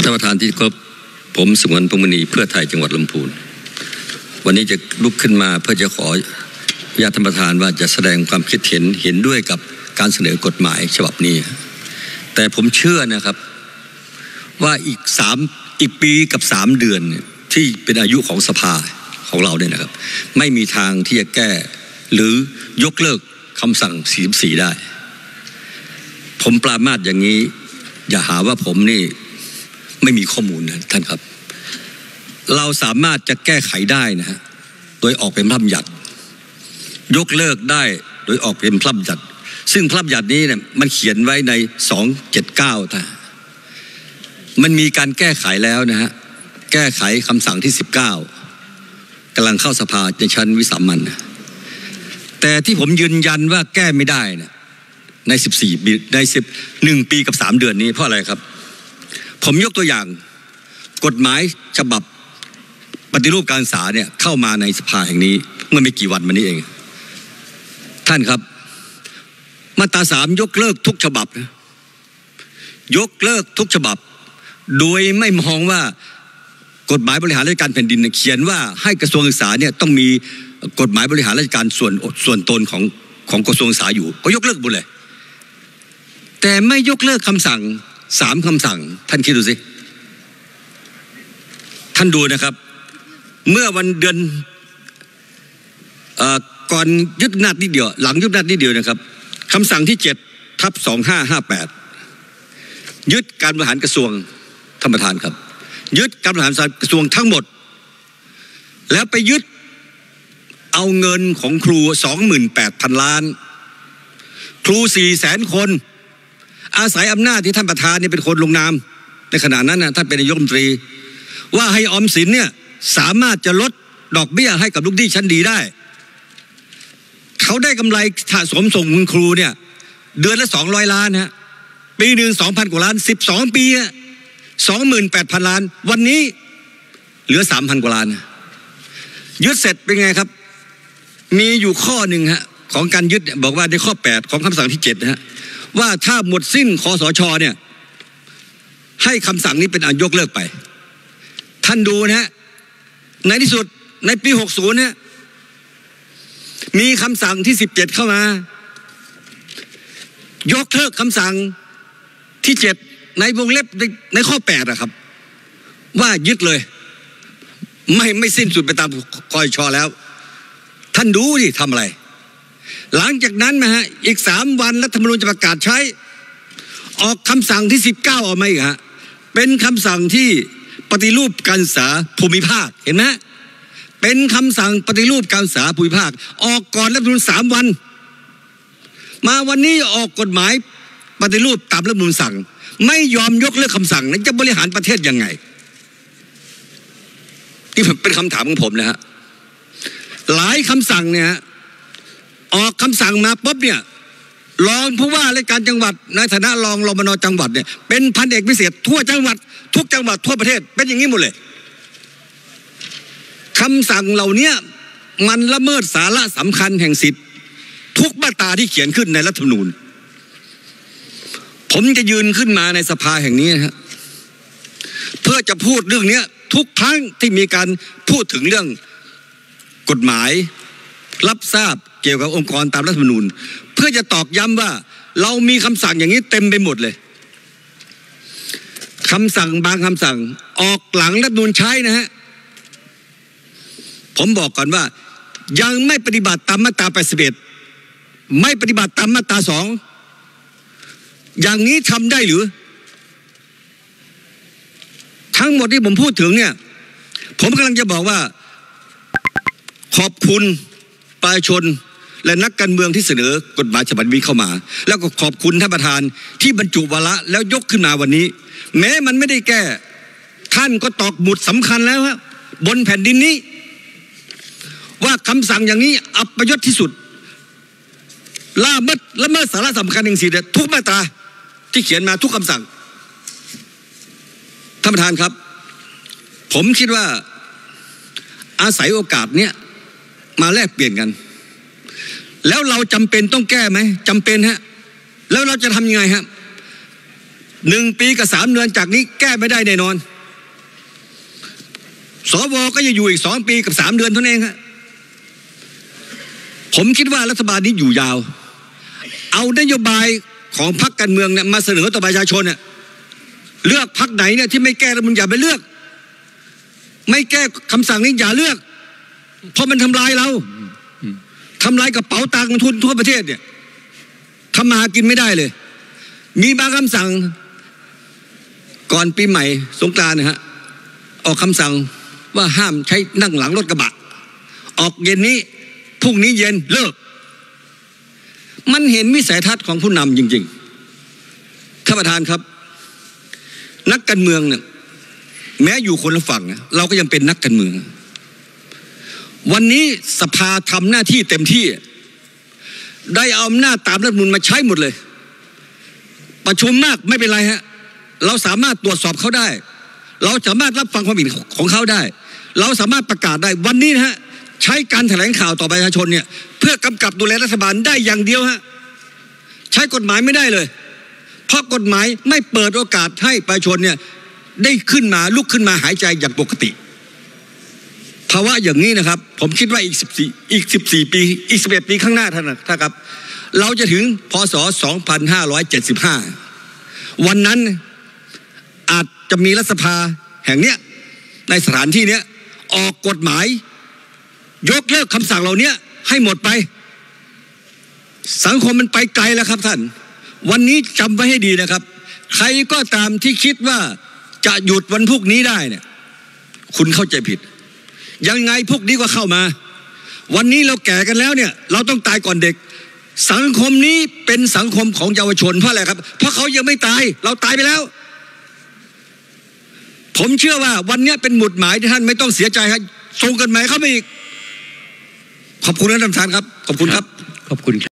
ท่านประธานที่เคารพผมสงวนพงษ์มณีเพื่อไทยจังหวัดลำพูนวันนี้จะลุกขึ้นมาเพื่อจะขออนุญาตท่านประธานว่าจะแสดงความคิดเห็นด้วยกับการเสนอกฎหมายฉบับนี้แต่ผมเชื่อนะครับว่าอีกปีกับ3 เดือนที่เป็นอายุของสภาของเราเนี่ยนะครับไม่มีทางที่จะแก้หรือยกเลิกคำสั่ง44ได้ผมปรามาสอย่างนี้อย่าหาว่าผมนี่ไม่มีข้อมูลนะท่านครับเราสามารถจะแก้ไขได้นะฮะโดยออกเป็นพระบัญญัติยกเลิกได้โดยออกเป็นพระบัญญัติซึ่งพระบัญญัตินี้เนี่ยมันเขียนไว้ใน279ท่านมันมีการแก้ไขแล้วนะฮะแก้ไขคำสั่งที่19กำลังเข้าสภาในชั้นวิสามัญแต่ที่ผมยืนยันว่าแก้ไม่ได้นะใน1ปีกับ3 เดือนนี้เพราะอะไรครับผมยกตัวอย่างกฎหมายฉบับปฏิรูปการศึกษาเนี่ยเข้ามาในสภาแห่งนี้เมื่อไม่กี่วันมานี้เองท่านครับมาตรา3ยกเลิกทุกฉบับนะยกเลิกทุกฉบับโดยไม่มองว่ากฎหมายบริหารราชการแผ่นดินเขียนว่าให้กระทรวงศึกษาเนี่ยต้องมีกฎหมายบริหารราชการส่วนตนของกระทรวงศึกษาอยู่ก็ยกเลิกหมดเลยแต่ไม่ยกเลิกคำสั่ง3 คำสั่งท่านคิดดูสิท่านดูนะครับเมื่อวันเดือนก่อนยึดอำนาจนิดเดียวหลังยึดอำนาจนิดเดียวนะครับคำสั่งที่7/2558ยึดการบริหารกระทรวงท่านประธานครับยึดการบริหารกระทรวงทั้งหมดแล้วไปยึดเอาเงินของครู 28,000 ล้านครู 400,000 คนอาศัยอำนาจที่ท่านประธานเนี่ยเป็นคนลงนามในขณะนั้นนะท่านเป็นนายกรัฐมนตรีว่าให้ออมสินเนี่ยสามารถจะลดดอกเบี้ยให้กับลูกหนี้ชั้นดีได้เขาได้กำไรสะสมส่งคุณครูเนี่ยเดือนละ200 ล้านฮะปีหนึ่ง 2,000 กว่าล้าน12 ปี28,000 ล้านวันนี้เหลือ 3,000 กว่าล้านยึดเสร็จเป็นไงครับมีอยู่ข้อหนึ่งฮะของการยึดบอกว่าในข้อ8ของคำสั่งที่7นะฮะว่าถ้าหมดสิ้นคสชเนี่ยให้คำสั่งนี้เป็นอันยกเลิกไปท่านดูนะฮะในที่สุดในปี60เนี่ยมีคำสั่งที่17เข้ามายกเลิกคำสั่งที่7ในวงเล็บในข้อ8อะครับว่ายึดเลยไม่สิ้นสุดไปตามคสชแล้วท่านดูดิทำอะไรหลังจากนั้นนะฮะอีก3 วันรัฐธรรมนูญจะประกาศใช้ออกคำสั่งที่19ออกมาอีกฮะเป็นคำสั่งที่ปฏิรูปการศึกษาภูมิภาคเห็นไหมเป็นคำสั่งปฏิรูปการศึกษาภูมิภาคออกก่อนรัฐธรรมนูญ3 วันมาวันนี้ออกกฎหมายปฏิรูปตามรัฐธรรมนูญสั่งไม่ยอมยกเลิกคำสั่งนั้นจะบริหารประเทศยังไงนี่เป็นคำถามของผมนะฮะหลายคำสั่งเนี่ยออกคำสั่งมาปุ๊บเนี่ยรองผู้ว่าราชการจังหวัดในฐานะรองมน.จังหวัดเนี่ยเป็นพันเอกพิเศษทั่วจังหวัดทุกจังหวัดทั่วประเทศเป็นอย่างนี้หมดเลยคำสั่งเหล่านี้มันละเมิดสาระสำคัญแห่งสิทธิทุกมาตราที่เขียนขึ้นในรัฐธรรมนูญผมจะยืนขึ้นมาในสภาแห่งนี้นะฮะเพื่อจะพูดเรื่องนี้ทุกครั้งที่มีการพูดถึงเรื่องกฎหมายรับทราบเกี่ยวกับองค์กรตามรัฐธรรมนูญเพื่อจะตอกย้ำว่าเรามีคำสั่งอย่างนี้เต็มไปหมดเลยคำสั่งบางคำสั่งออกหลังรัฐธรรมนูญใช้นะฮะผมบอกก่อนว่ายังไม่ปฏิบัติตามมาตรา81ไม่ปฏิบัติตามมาตรา2อย่างนี้ทำได้หรือทั้งหมดที่ผมพูดถึงเนี่ยผมกำลังจะบอกว่าขอบคุณประชาชนและนักการเมืองที่เสนอกฎหมายฉบับนี้เข้ามาแล้วก็ขอบคุณท่านประธานที่บรรจุวาระแล้วยกขึ้นมาวันนี้แม้มันไม่ได้แก้ท่านก็ตอกหมุดสำคัญแล้วครับบนแผ่นดินนี้ว่าคำสั่งอย่างนี้อัปยศที่สุดละเมิดสาระสำคัญแห่งสิทธิทุกมาตราที่เขียนมาทุกคำสั่งท่านประธานครับผมคิดว่าอาศัยโอกาสเนี้ยมาแลกเปลี่ยนกันแล้วเราจำเป็นต้องแก้ไหมจำเป็นฮะแล้วเราจะทำยังไงฮะ 1 ปีกับ3 เดือนจากนี้แก้ไม่ได้แน่นอนสวก็จะอยู่อีก2 ปีกับ3 เดือนเท่านั้นเองครับผมคิดว่ารัฐบาลนี้อยู่ยาวเอานโยบายของพรรคการเมืองเนี่ยมาเสนอต่อประชาชนเนี่ยเลือกพรรคไหนเนี่ยที่ไม่แก้รัฐธรรมนูญอย่าไปเลือกไม่แก้คำสั่งนี้อย่าเลือกเพราะมันทำลายเราทำลายกระเป๋าตังค์ทุนทั่วประเทศเนี่ยทำมาหากินไม่ได้เลยมีบางคำสั่งก่อนปีใหม่สงกรานต์นะฮะออกคำสั่งว่าห้ามใช้นั่งหลังรถกระบะออกเย็นนี้พรุ่งนี้เย็นเลิกมันเห็นวิสัยทัศน์ของผู้นำจริงๆท่านประธานครับนักการเมืองเนี่ยแม้อยู่คนละฝั่งเราก็ยังเป็นนักการเมืองวันนี้สภาทำหน้าที่เต็มที่ได้เอาอำนาจตามรัฐธรรมนูญมาใช้หมดเลยประชุมมากไม่เป็นไรฮะเราสามารถตรวจสอบเขาได้เราสามารถรับฟังความเห็นของเขาได้เราสามารถประกาศได้วันนี้นะฮะใช้การแถลงข่าวต่อประชาชนเนี่ยเพื่อกำกับดูแลรัฐบาลได้อย่างเดียวฮะใช้กฎหมายไม่ได้เลยเพราะกฎหมายไม่เปิดโอกาสให้ประชาชนเนี่ยได้ขึ้นมาลุกขึ้นมาหายใจอย่างปกติภาวะอย่างนี้นะครับผมคิดว่าอีก14 ปีอีก11 ปีข้างหน้าท่านครับเราจะถึงพ.ศ. 2575วันนั้นอาจจะมีรัฐสภาแห่งเนี้ยในสถานที่เนี้ยออกกฎหมายยกเลิกคำสั่งเหล่านี้ให้หมดไปสังคมมันไปไกลแล้วครับท่านวันนี้จำไว้ให้ดีนะครับใครก็ตามที่คิดว่าจะหยุดวันพรุ่งนี้ได้เนี่ยคุณเข้าใจผิดยังไงพวกนี้ก็เข้ามาวันนี้เราแก่กันแล้วเนี่ยเราต้องตายก่อนเด็กสังคมนี้เป็นสังคมของเยาวชนเพราะอะไรครับเพราะเขายังไม่ตายเราตายไปแล้วผมเชื่อว่าวันนี้เป็นหมุดหมายที่ท่านไม่ต้องเสียใจครับส่งกันหมายเข้ามาอีกขอบคุณท่านประธานครับขอบคุณครับขอบคุณ